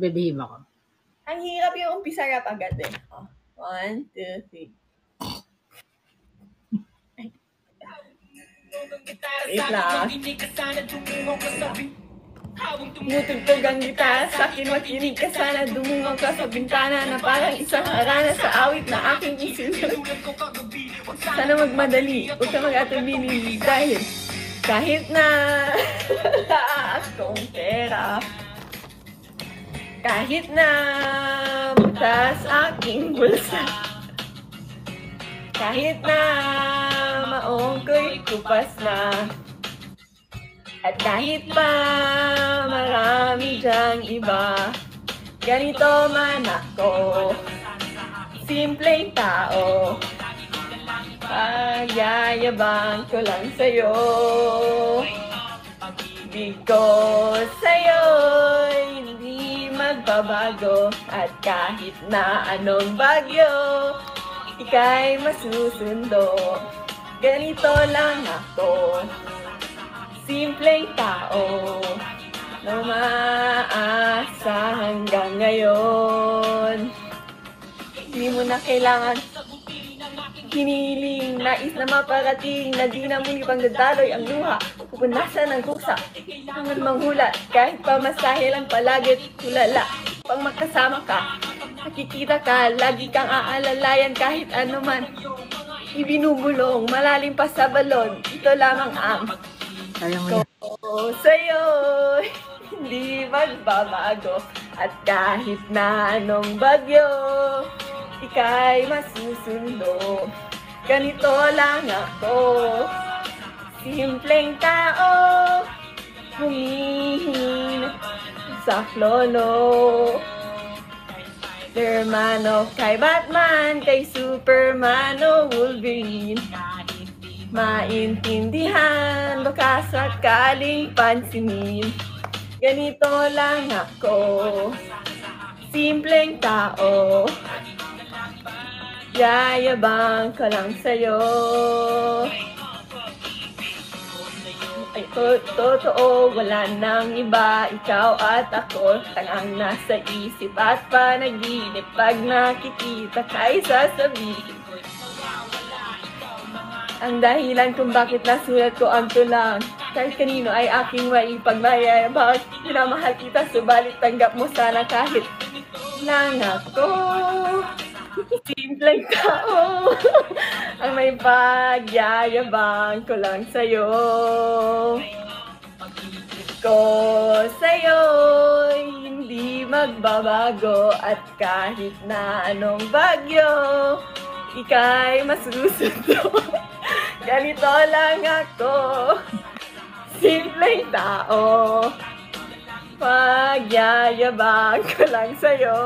Magbibihim ako. Ang hirap yung umpisa rap agad eh. Oh. 1, 2, 3. Wait lang. Tumutugtog ang gitara sa akin, makinig ka sana. Dumungaw ka sa bintana na parang isang harana sa awit na aking isinulat. Sana magmadali, huwag ka mag-atubili dahil kahit na wala akong pera, kahit na butas aking bulsa, kahit na maong ko'y kupas na, at kahit pa marami dyang iba, ganito man ako, simpleng tao, pagyayabang ko lang sa'yo. Because sa'yo'y hindi magbabago, at kahit na anong bagyo, ika'y masusundo. Ganito lang ako, simpleng tao, na umaasa hanggang ngayon. Hindi mo na kailangan hiniling, nais na maparating, na di na muli pang dadaloy ang luha, pupunasan ng kusa, hanggang manghula, kahit pa masahe lang palagit, tulala, pang makasama ka, nakikita ka, lagi kang aalalayan kahit ano man, ibinubulong, malalim pa sa balon, ito lamang ang ko sa'yo, hindi magbabago, at kahit na anong bagyo, ika'y masusundo. Ganito lang ako, simpleng tao, humihin sa lolo. Hermano kay Batman, kay Superman o Wolverine, maintindihan, baka sakaling pansinin. Ganito lang ako, simpleng tao, yayabang ka lang sa'yo. Ay, totoo, wala nang iba, ikaw at ako, tangang nasa isip at panaginip, pag nakikita ka'y sasabihin. Ang dahilan kung bakit nasulat ko ang tulang, kahit kanino ay aking maipagmayayabang, minamahal kita, subalit tanggap mo sana kahit lang ako. Simpleng tao, ang may pagyayabang ko lang sa'yo. Ko sa'yo, hindi magbabago, at kahit na anong bagyo, ika'y masusundo. Ganito lang ako, simpleng tao, pagyayabang ko lang sa'yo.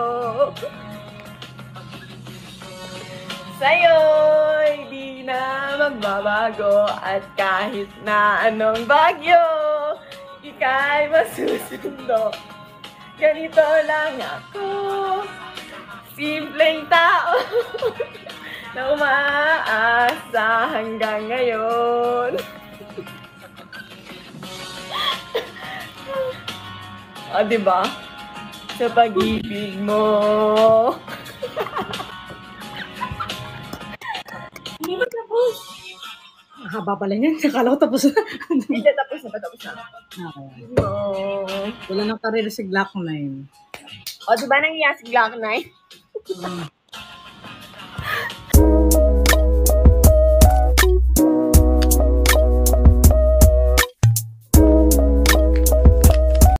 Sa'yo'y di na magbabago, at kahit na anong bagyo, ika'y masusundo. Ganito lang ako, simpleng tao, na umaasa hanggang ngayon. O, diba? Sa pag-ibig mo. Hindi ba tapos? Haba pala niyan. Akala ko tapos na. Hindi, tapos na. Okay. No. Wala nang karir si Glock 9. O, diba nangyayari si Glock 9?